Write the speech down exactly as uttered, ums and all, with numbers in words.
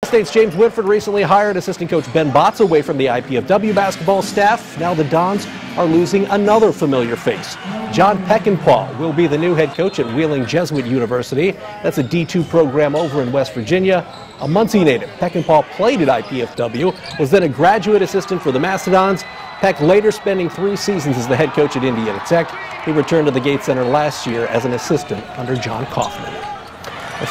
State's James Whitford recently hired assistant coach Ben Botts away from the I P F W basketball staff. Now the Dons are losing another familiar face. John Peckinpaugh will be the new head coach at Wheeling Jesuit University. That's a D two program over in West Virginia. A Muncie native, Peckinpaugh played at I P F W, was then a graduate assistant for the Mastodons. Peck later spending three seasons as the head coach at Indiana Tech. He returned to the Gates Center last year as an assistant under John Kaufman.